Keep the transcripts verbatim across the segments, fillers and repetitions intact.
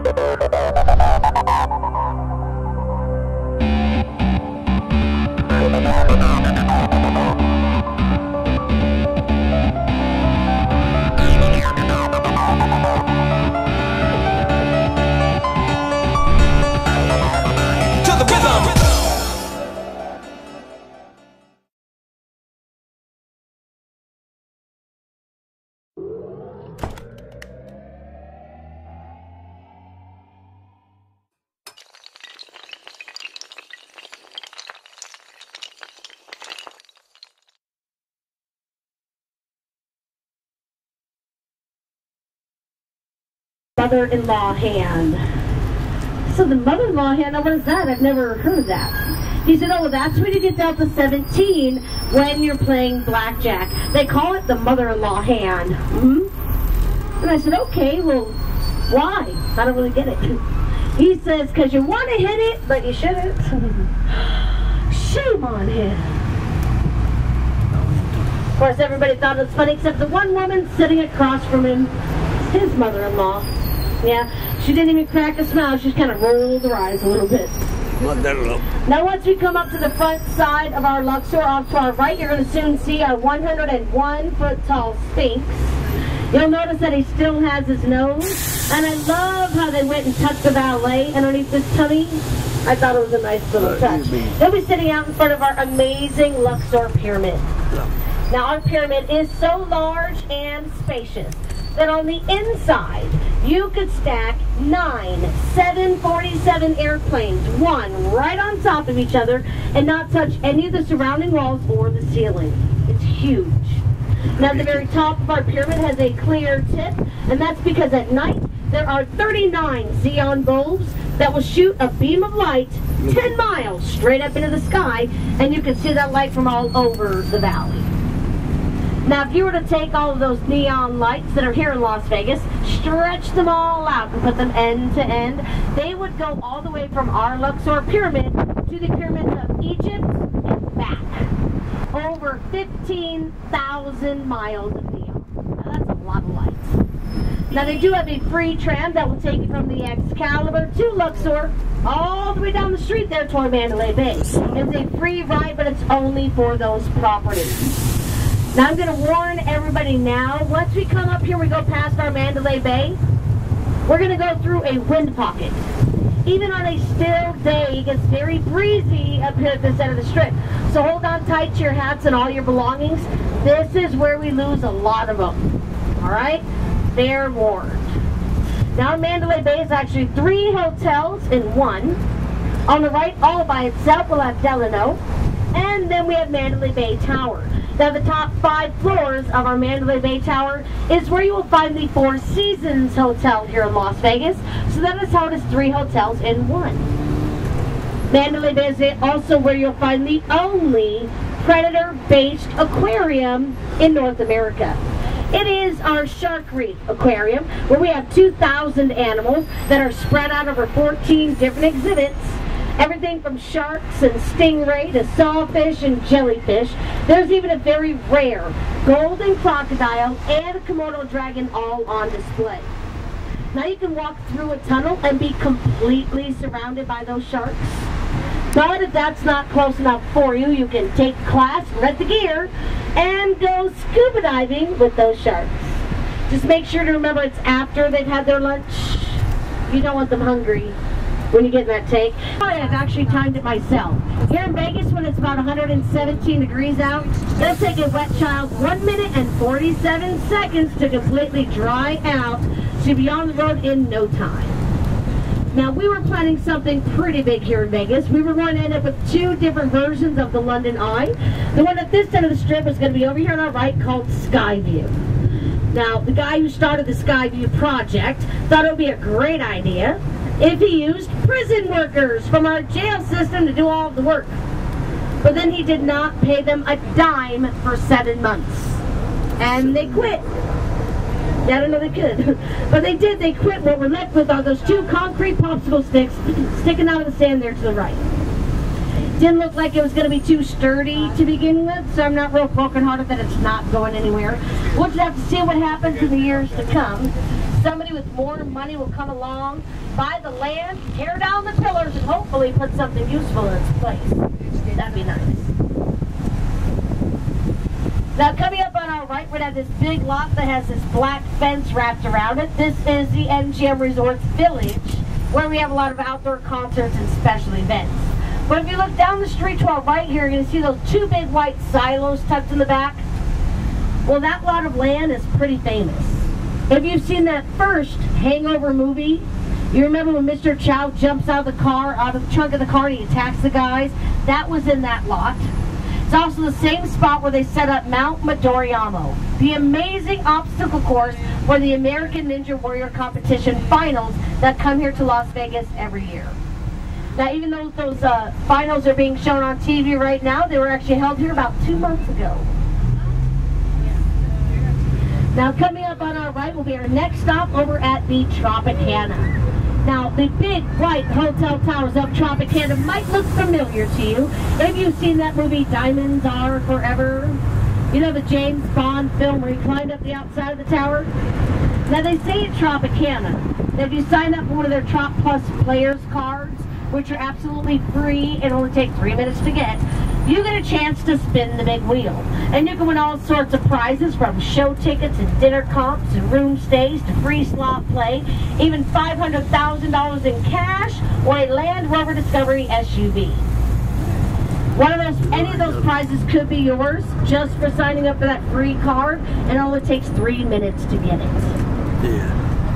Mother-in-law hand. So the mother-in-law hand, now what is that? I've never heard of that. He said, oh, well, that's when you get down to seventeen when you're playing blackjack. They call it the mother-in-law hand. Mm-hmm. And I said, okay, well, why? I don't really get it. He says, because you want to hit it, but you shouldn't. Shame on him. Of course, everybody thought it was funny, except the one woman sitting across from him, his mother-in-law. Yeah, she didn't even crack a smile. She just kind of rolled her eyes a little bit. Now, once we come up to the front side of our Luxor, off to our right, you're going to soon see our one hundred and one foot tall Sphinx. You'll notice that he still has his nose. And I love how they went and tucked the valet underneath his tummy. I thought it was a nice little touch. He'll be sitting out in front of our amazing Luxor pyramid. Now, our pyramid is so large and spacious that on the inside, you could stack nine seven forty-seven airplanes, one right on top of each other, and not touch any of the surrounding walls or the ceiling. It's huge. Now, the very top of our pyramid has a clear tip, and that's because at night, there are thirty-nine xenon bulbs that will shoot a beam of light ten miles straight up into the sky, and you can see that light from all over the valley. Now, if you were to take all of those neon lights that are here in Las Vegas, stretch them all out and put them end to end, they would go all the way from our Luxor pyramid to the pyramids of Egypt and back. Over fifteen thousand miles of neon. Now, that's a lot of lights. Now, they do have a free tram that will take you from the Excalibur to Luxor, all the way down the street there toward Mandalay Bay. It's a free ride, but it's only for those properties. Now, I'm going to warn everybody now, once we come up here, we go past our Mandalay Bay, we're going to go through a wind pocket. Even on a still day, it gets very breezy up here at this end of the strip. So hold on tight to your hats and all your belongings. This is where we lose a lot of them. All right? Fair warned. Now, Mandalay Bay is actually three hotels in one. On the right, all by itself, we'll have Delano. And then we have Mandalay Bay Tower. Now, the top five floors of our Mandalay Bay Tower is where you will find the Four Seasons Hotel here in Las Vegas. So that is how it is three hotels in one. Mandalay Bay is also where you'll find the only predator-based aquarium in North America. It is our Shark Reef Aquarium, where we have two thousand animals that are spread out over fourteen different exhibits. Everything from sharks and stingray to sawfish and jellyfish. There's even a very rare golden crocodile and a Komodo dragon all on display. Now you can walk through a tunnel and be completely surrounded by those sharks. But if that's not close enough for you, you can take a class, rent the gear, and go scuba diving with those sharks. Just make sure to remember it's after they've had their lunch. You don't want them hungry when you get in that tank. I've actually timed it myself. Here in Vegas, when it's about one hundred seventeen degrees out, it'll take a wet child one minute and forty-seven seconds to completely dry out. So you'll be on the road in no time. Now, we were planning something pretty big here in Vegas. We were going to end up with two different versions of the London Eye. The one at this end of the strip is going to be over here on our right, called Skyview. Now, the guy who started the Skyview project thought it would be a great idea if he used prison workers from our jail system to do all of the work. But then he did not pay them a dime for seven months. And they quit. Yeah, I don't know they could. But they did. They quit. What we're left with are those two concrete popsicle sticks sticking out of the sand there to the right. Didn't look like it was going to be too sturdy to begin with, so I'm not real broken-hearted that it's not going anywhere. We'll just have to see what happens in the years to come. Somebody with more money will come along buy the land, tear down the pillars, and hopefully put something useful in its place. That'd be nice. Now, coming up on our right, we have this big lot that has this black fence wrapped around it. This is the M G M Resorts Village, where we have a lot of outdoor concerts and special events. But if you look down the street to our right here, you're going to see those two big white silos tucked in the back. Well, that lot of land is pretty famous. If you've seen that first Hangover movie, you remember when Mister Chow jumps out of the car, out of the trunk of the car, and he attacks the guys? That was in that lot. It's also the same spot where they set up Mount Midoriyama, the amazing obstacle course for the American Ninja Warrior Competition finals that come here to Las Vegas every year. Now, even though those uh, finals are being shown on T V right now, they were actually held here about two months ago. Now, coming up on our right will be our next stop over at the Tropicana. Now, the big white hotel towers of Tropicana might look familiar to you. If you've seen that movie, Diamonds Are Forever, you know the James Bond film where he climbed up the outside of the tower? Now, they say at Tropicana that if you sign up for one of their Trop Plus Players cards, which are absolutely free and only take three minutes to get, you get a chance to spin the big wheel. And you can win all sorts of prizes, from show tickets and dinner comps and room stays to free slot play, even five hundred thousand dollars in cash or a Land Rover Discovery S U V. One of those, any of those prizes could be yours just for signing up for that free card, and it only takes three minutes to get it. Yeah.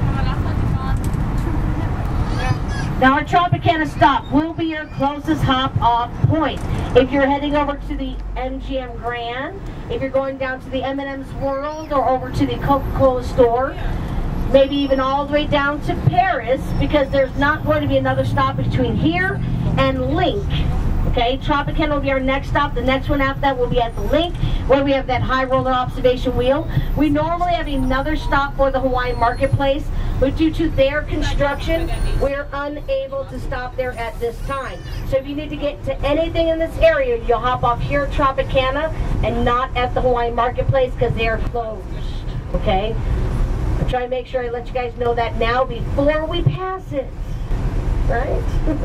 Now, our Tropicana stop will be your closest hop-off point. If you're heading over to the M G M Grand, if you're going down to the M and M's World or over to the Coca-Cola store, maybe even all the way down to Paris, because there's not going to be another stop between here and Link. Okay, Tropicana will be our next stop. The next one after that will be at the Link, where we have that high roller observation wheel. We normally have another stop for the Hawaiian Marketplace, but due to their construction, we're unable to stop there at this time. So if you need to get to anything in this area, you'll hop off here at Tropicana and not at the Hawaiian Marketplace because they are closed. Okay? I'm trying to make sure I let you guys know that now before we pass it. Right?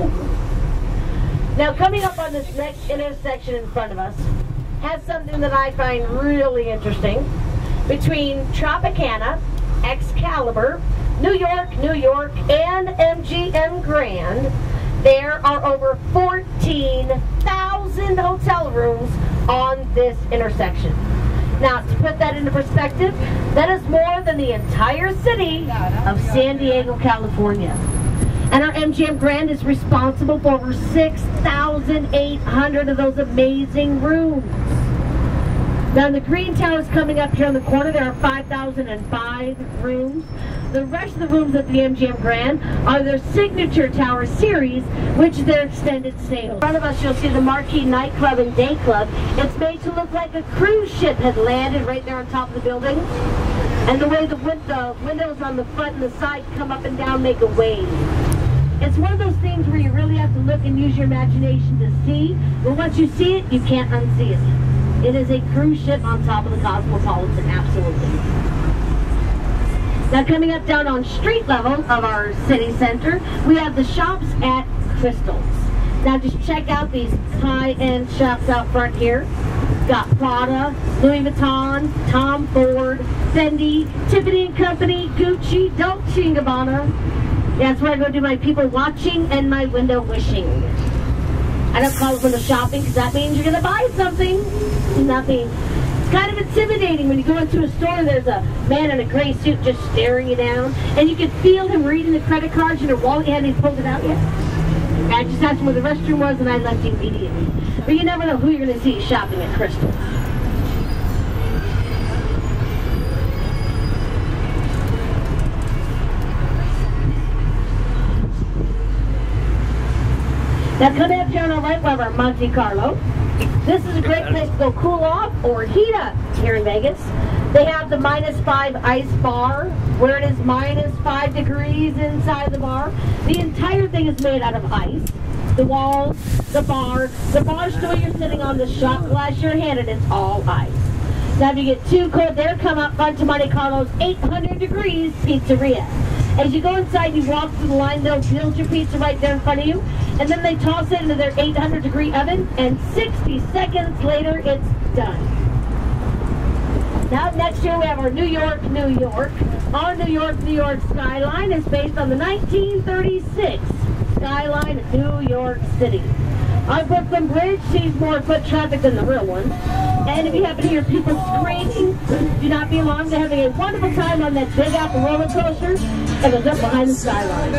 Now, coming up on this next intersection in front of us has something that I find really interesting. Between Tropicana, Excalibur, New York, New York, and M G M Grand, there are over fourteen thousand hotel rooms on this intersection. Now, to put that into perspective, that is more than the entire city of San Diego, California. And our M G M Grand is responsible for over six thousand eight hundred of those amazing rooms. Now, the Green Tower is coming up here on the corner. There are five thousand five rooms. The rest of the rooms at the M G M Grand are their Signature Tower series, which is their extended stay. In front of us, you'll see the Marquee Nightclub and Day Club. It's made to look like a cruise ship had landed right there on top of the building. And the way the window, windows on the front and the side come up and down make a wave. It's one of those things where you really have to look and use your imagination to see, but once you see it, you can't unsee it. It is a cruise ship on top of the Cosmopolitan, absolutely. Now, coming up down on street level of our city center, we have the shops at Crystals. Now, just check out these high-end shops out front here. Got Prada, Louis Vuitton, Tom Ford, Fendi, Tiffany and Company, Gucci, Dolce and Gabbana. That's where I go do my people watching and my window wishing. I don't call it window shopping because that means you're going to buy something. Nothing. It's kind of intimidating when you go into a store and there's a man in a gray suit just staring you down, and you can feel him reading the credit cards in your wallet. He hadn't even pulled it out yet. I just asked him where the restroom was and I left immediately. But you never know who you're going to see shopping at Crystals. Now, coming up here on our right, we have our Monte Carlo. This is a great place to go cool off or heat up here in Vegas. They have the minus five ice bar, where it is minus five degrees inside the bar. The entire thing is made out of ice. The walls, the bar, the bar stool you're sitting on, the shot glass you're handed, it's all ice. Now, if you get too cold there, come up front to Monte Carlo's eight hundred degrees Pizzeria. As you go inside, you walk through the line, they'll build your pizza right there in front of you, and then they toss it into their eight hundred degree oven, and sixty seconds later, it's done. Now, next here we have our New York, New York. Our New York, New York skyline is based on the nineteen thirty-six skyline of New York City. Our Brooklyn Bridge sees more foot traffic than the real one. And if you happen to hear people screaming, do not be alarmed. They're having a wonderful time on that Big Apple roller coaster that goes up behind the skyline.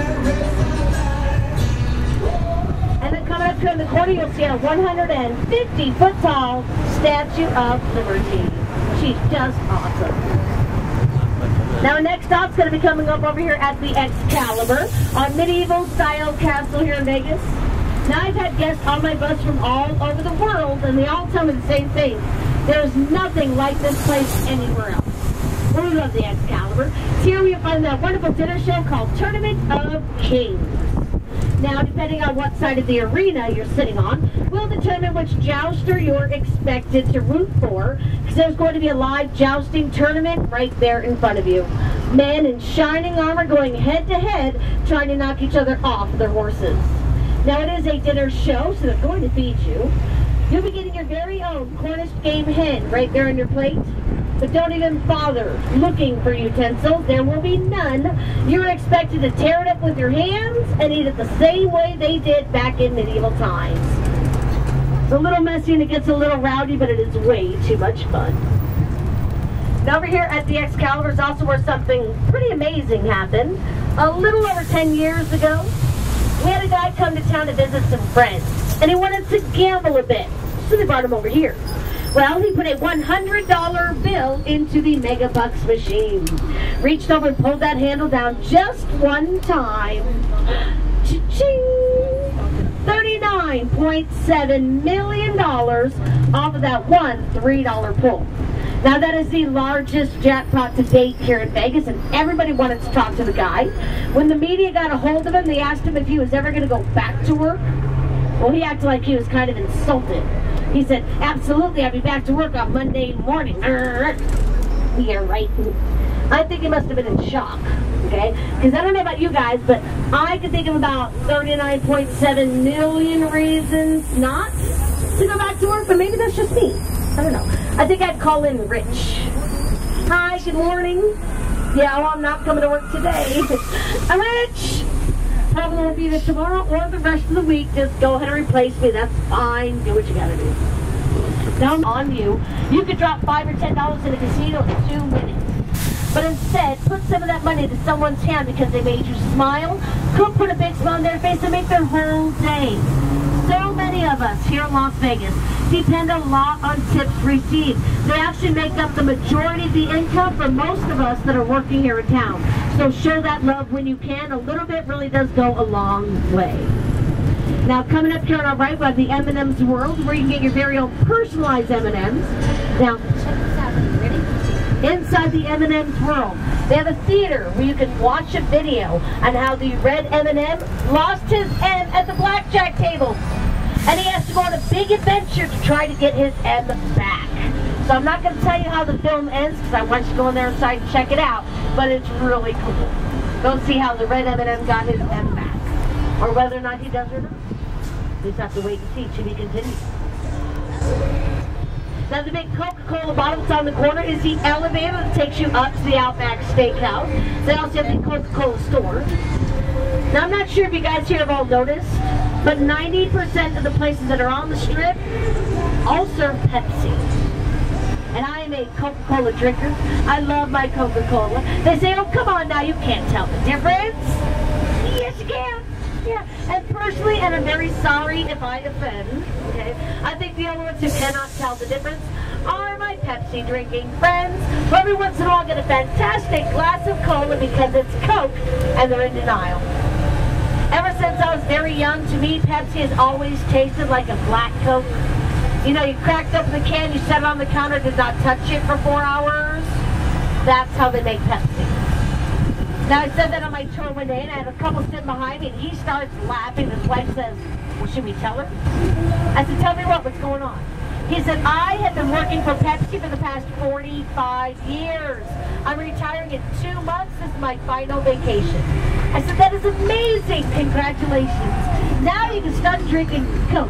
And then coming up here in the corner, you'll see a one hundred fifty foot tall Statue of Liberty. She's just awesome. Now, our next stop's going to be coming up over here at the Excalibur, our medieval style castle here in Vegas. Now, I've had guests on my bus from all over the world, and they all tell me the same thing. There's nothing like this place anywhere else. Well, we love the Excalibur. Here we find that wonderful dinner show called Tournament of Kings. Now, depending on what side of the arena you're sitting on, will determine which jouster you're expected to root for, because there's going to be a live jousting tournament right there in front of you. Men in shining armor going head-to-head, trying to knock each other off their horses. Now, it is a dinner show, so they're going to feed you. You'll be getting your very own Cornish game hen right there on your plate. But don't even bother looking for utensils. There will be none. You're expected to tear it up with your hands and eat it the same way they did back in medieval times. It's a little messy and it gets a little rowdy, but it is way too much fun. Now, over here at the Excalibur is also where something pretty amazing happened. A little over ten years ago, we had a guy come to town to visit some friends, and he wanted to gamble a bit, so they brought him over here. Well, he put a one hundred dollar bill into the Megabucks machine, reached over and pulled that handle down just one time. Cha-ching! thirty-nine point seven million dollars off of that one three dollar pull. Now, that is the largest jackpot to date here in Vegas, and everybody wanted to talk to the guy. When the media got a hold of him, they asked him if he was ever going to go back to work. Well, he acted like he was kind of insulted. He said, absolutely, I'll be back to work on Monday morning. Yeah, right. I think he must have been in shock, okay? Because I don't know about you guys, but I could think of about thirty-nine point seven million reasons not to go back to work, but maybe that's just me. I don't know. I think I'd call in Rich. Hi, good morning. Yeah, well, I'm not coming to work today. I'm Rich. Probably won't be there tomorrow or the rest of the week. Just go ahead and replace me. That's fine. Do what you gotta do. Now I'm on you. You could drop five or ten dollars in a casino in two minutes. But instead, put some of that money to someone's hand because they made you smile. Could put a big smile on their face and make their whole day. So many of us here in Las Vegas depend a lot on tips received. They actually make up the majority of the income for most of us that are working here in town. So show that love when you can. A little bit really does go a long way. Now, coming up here on our right, we have the M and M's World, where you can get your very own personalized M and M's. Now, check this out. Are you ready? Inside the M and M's World, they have a theater where you can watch a video on how the red M and M lost his M at the blackjack table. And he has to go on a big adventure to try to get his M back. So I'm not going to tell you how the film ends because I want you to go in there inside and check it out. But it's really cool. Go see how the red M and M got his M back. Or whether or not he does or not. We just have to wait and see. To be continued. Now, the big Coca-Cola bottle that's on the corner is the elevator that takes you up to the Outback Steakhouse. They also have the Coca-Cola store. Now, I'm not sure if you guys here have all noticed, but ninety percent of the places that are on the Strip all serve Pepsi. And I am a Coca-Cola drinker. I love my Coca-Cola. They say, oh, come on now, you can't tell the difference. Yes, you can. Yeah, and personally, and I'm very sorry if I offend, okay, I think the only ones who cannot tell the difference are my Pepsi drinking friends, who every once in a while get a fantastic glass of cola because it's Coke, and they're in denial. Ever since I was very young, to me, Pepsi has always tasted like a black Coke. You know, you cracked open the can, you set it on the counter, did not touch it for four hours. That's how they make Pepsi. Now, I said that on my tour one day, and I had a couple sitting behind me, and he starts laughing. His wife says, well, should we tell her? I said, tell me what, what's going on? He said, I have been working for Pepsi for the past forty-five years. I'm retiring in two months. This is my final vacation. I said, that is amazing. Congratulations. Now you can start drinking Coke.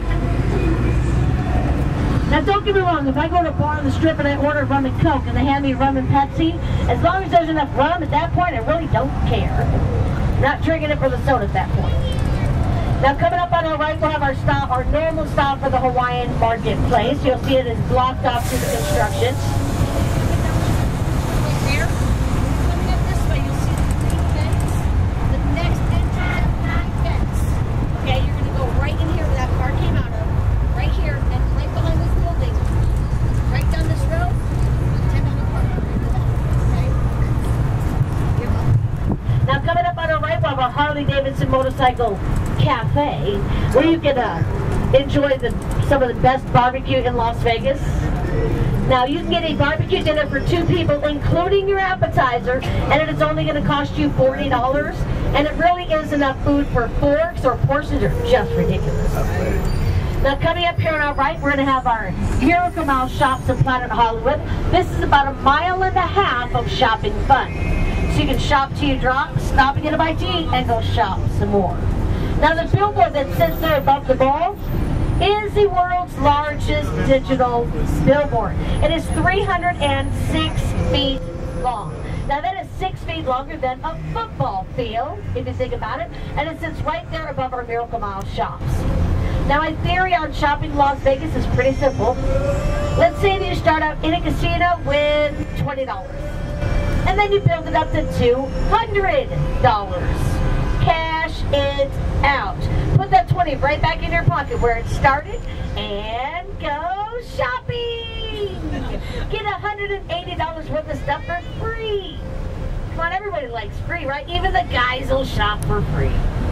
Now don't get me wrong, if I go to a bar on the strip and I order rum and Coke and they hand me rum and Pepsi, as long as there's enough rum at that point, I really don't care. Not drinking it for the soda at that point. Now coming up on our right, we'll have our stop, our normal stop for the Hawaiian marketplace. You'll see it is blocked off through the construction. Here, coming up this way, you'll see the green fence. The next entrance, that fence. Okay, you're gonna go right in here where that car came out of. Right here, and right behind this building. Right down this road, ten minute park. Okay? You're welcome. Now coming up on our right, we'll have our Harley Davidson motorcycle cafe where you can uh, enjoy the, some of the best barbecue in Las Vegas. Now you can get a barbecue dinner for two people including your appetizer, and it is only going to cost you forty dollars, and it really is enough food for four, so our portions are just ridiculous. Now coming up here on our right, we're going to have our Miracle Mile shops in Planet Hollywood. This is about a mile and a half of shopping fun. So you can shop till you drop, stop and get a bite to eat, and go shop some more. Now the billboard that sits there above the ball is the world's largest digital billboard. It is three hundred six feet long. Now that is six feet longer than a football field, if you think about it, and it sits right there above our Miracle Mile shops. Now my theory on shopping in Las Vegas is pretty simple. Let's say that you start out in a casino with twenty dollars, and then you build it up to two hundred dollars. Cash it out. Put that twenty right back in your pocket where it started and go shopping. Get one hundred eighty dollars worth of stuff for free. Come on, everybody likes free, right? Even the guys will shop for free.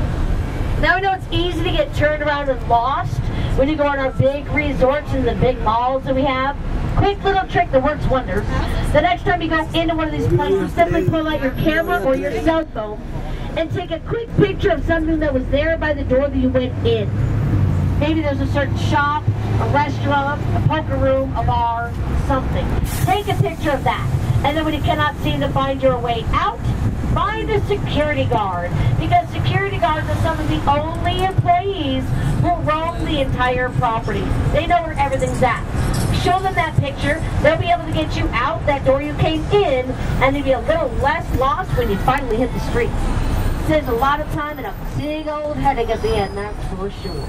Now we know it's easy to get turned around and lost when you go on our big resorts and the big malls that we have. Quick little trick that works wonders. The next time you go into one of these places, simply pull out your camera or your cell phone and take a quick picture of something that was there by the door that you went in. Maybe there's a certain shop, a restaurant, a poker room, a bar, something. Take a picture of that. And then when you cannot seem to find your way out, find a security guard. Because security guards are some of the only employees who roam the entire property. They know where everything's at. Show them that picture. They'll be able to get you out that door you came in, and you'll be a little less lost when you finally hit the street. Saves a lot of time and a big old headache at the end, that's for sure.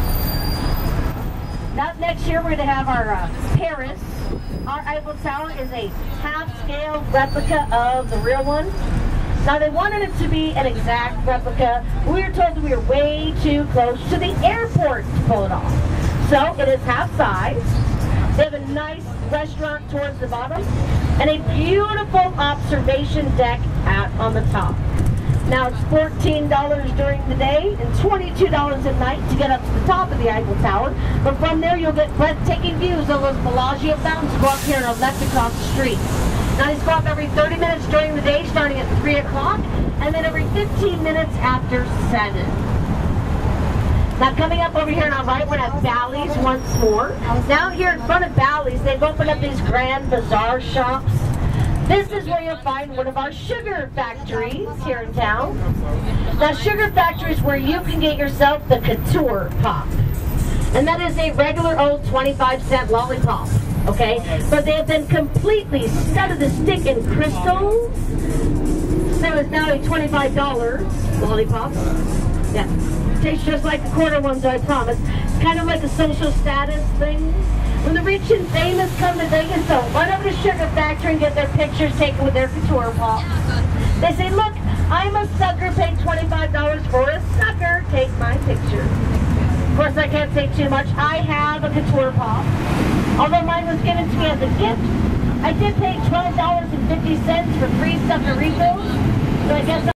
Now next year we're going to have our uh, Paris. Our Eiffel Tower is a half-scale replica of the real one. Now they wanted it to be an exact replica. We were told that we were way too close to the airport to pull it off. So it is half size. They have a nice restaurant towards the bottom and a beautiful observation deck out on the top. Now it's fourteen dollars during the day and twenty-two dollars at night to get up to the top of the Eiffel Tower. But from there you'll get breathtaking views of those Bellagio fountains go up here and are left across the street. Now these go up every thirty minutes during the day starting at three o'clock and then every fifteen minutes after seven. Now coming up over here on our right, we're going to have Bally's once more. Now here in front of Bally's, they've opened up these grand bazaar shops. This is where you'll find one of our sugar factories here in town. Now sugar factory is where you can get yourself the Couture Pop. And that is a regular old twenty-five cent lollipop, okay? But they have been completely studded the stick in crystals. So it's now a twenty-five dollar lollipop. Yeah. Tastes just like the quarter ones, I promise. It's kind of like a social status thing. When the rich and famous come to Vegas, they'll run over to Sugar Factory and get their pictures taken with their Couture Pops. They say, look, I'm a sucker, paid twenty-five dollars for a sucker, take my picture. Of course, I can't say too much. I have a Couture Pop. Although mine was given to me as a gift, I did pay twelve dollars and fifty cents for three sucker refills, so I guess